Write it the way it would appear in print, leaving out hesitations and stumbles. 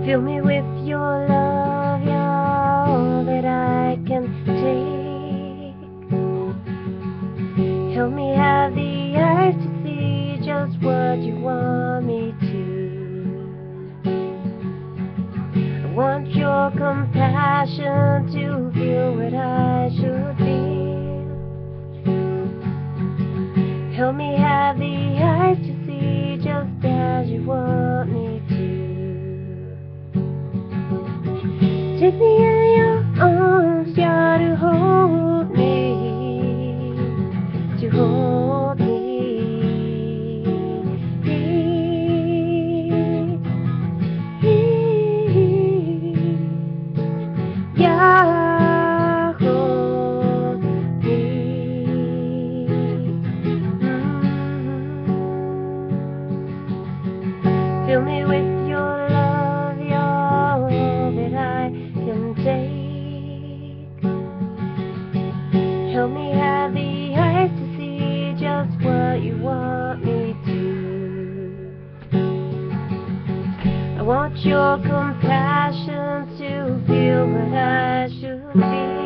Fill me with your love, Yah, all that I can take. Help me have the eyes to see just what you want me to. I want your compassion to feel what I should feel. Help me have the eyes to see just as you want me to. Take me in your arms, Yah, to hold me, to hold me. Yah, hold me. Fill me with your love, Yah, all that I can take. Help me have the eyes to see just what you want me to. I want your compassion to feel what I should be.